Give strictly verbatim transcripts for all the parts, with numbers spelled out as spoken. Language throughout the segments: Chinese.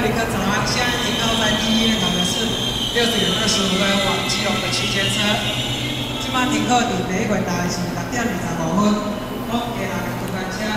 旅客早安，现在停靠在第一列岛的是六点二十五分往基隆的区间车。即摆停靠伫第一轨台是六点二十五分，好，下来就班车。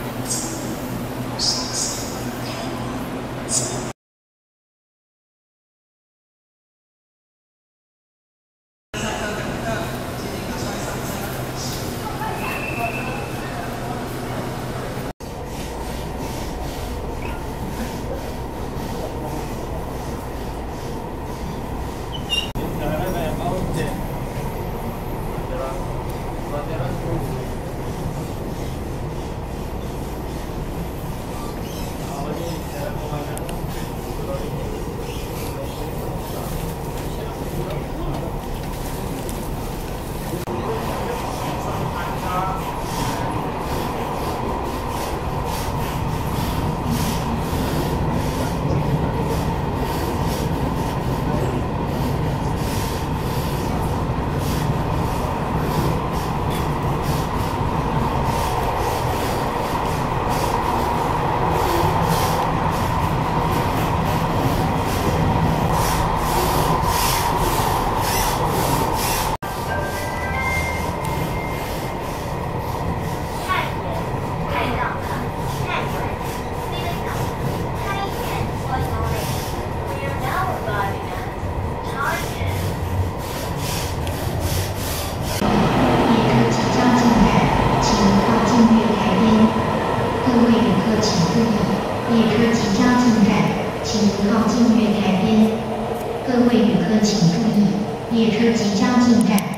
列车即将进站，请靠近月台边。各位旅客请注意，列车即将进站。